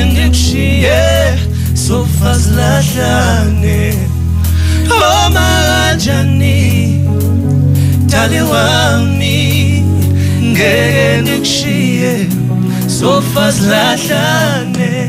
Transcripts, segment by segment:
ngikushiye sofa silahlane Nomakanjani dali wami ngeke ngikushiye sofa silahlane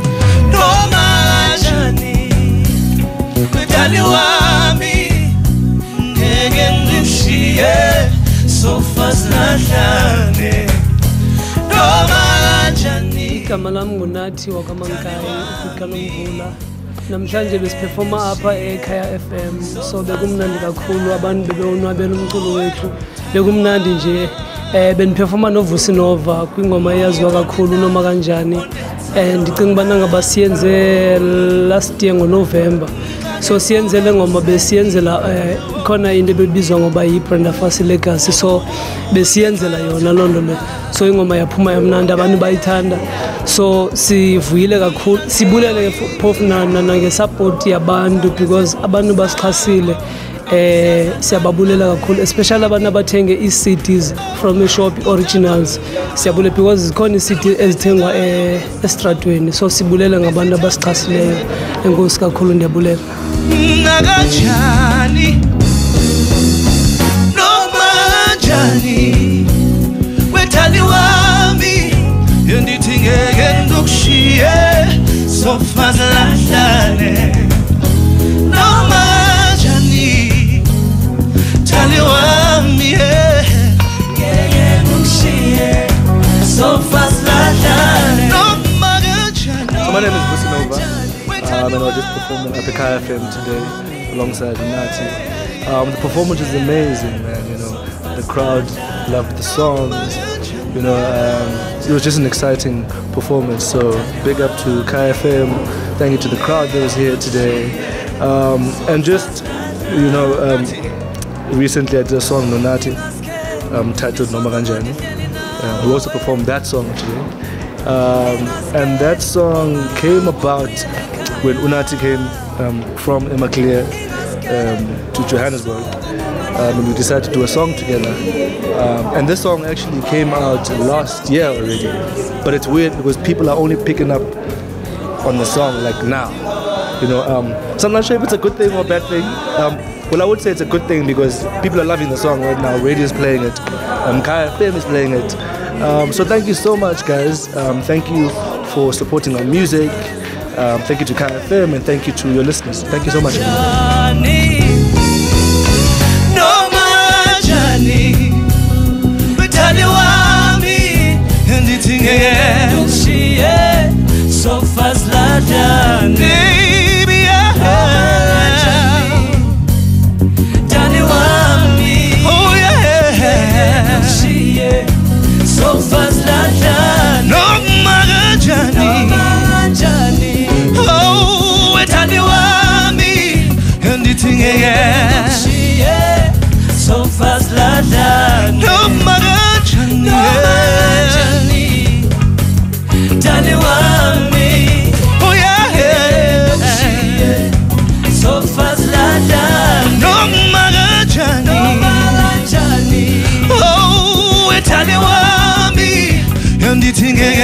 Nomakanjani dali wami ngeke ngikushiye sofa silahlane Nomakanjani. Igama lami nguNathi wakwaMankaya uKalomvula. Namhlanje besiperforma apha eKaya FM. So bekumnandi kakhulu, abantu bebewonwabela umculo wethu. Bekumnandi nje. Beniperforma noVusi Nova kwingoma eyaziwa kakhulu Nomakanjani. Ndicinga ubana ngaba siyenze last year ngoNovember. So siyenzele ngoma besiyenzela khona into ebizwa ngoba yiBrenda Fassie Legacy. So besiyenzela yona londo le. So ingoma yaphuma yamnandi abantu bayithanda. So sivuyile kakhulu, sibulele phofu nangesupport yabantu because abantu basixhasile. Siyababulela kakhulu, especially abantu abathenge i-CDs from the-shop originals. Siyabulela because zikhona i-CD ezithengwa estradweni. So sibulela ngabantu abasixhasileyo. Enkosi kakhulu, ndiyabulela. Nomakanjani Nomakanjani wethali wami endithi ngeke ngikushiye sofa silahlane Nomakanjani thali wami ngeke ngikushiye sofa silahlane Nomakanjani. So my name is Vusi Nova. And I was just performing at the Kaya FM today alongside Nathi. The performance is amazing, man. You know, the crowd loved the songs. You know, it was just an exciting performance. So big up to Kaya FM. Thank you to the crowd that was here today. And just, you know, recently I did a song with Nathi titled Nomakanjani. We also performed that song today. And that song came about when Nathi came from Emaklia to Johannesburg, and we decided to do a song together. And this song actually came out last year already, but it's weird because people are only picking up on the song like now, you know. So I'm not sure if it's a good thing or a bad thing. Well, I would say it's a good thing because people are loving the song right now. Radio is playing it, Kaya FM is playing it. So thank you so much, guys. Thank you for supporting our music. Thank you to Kaya FM and thank you to your listeners. Thank you so much. Nomakanjani wethali wami endithi ngeke ngikushiye sofa silahlane Nomakanjani wami oh yeah ngikushiye sofa silahlane Nomakanjani oh wethali wami endithi ngeke ngikushiye sofa silahlane Nomakanjani dali wami oh yeah ngikushiye sofa silahlane Nomakanjani oh wethali wami endithi ngeke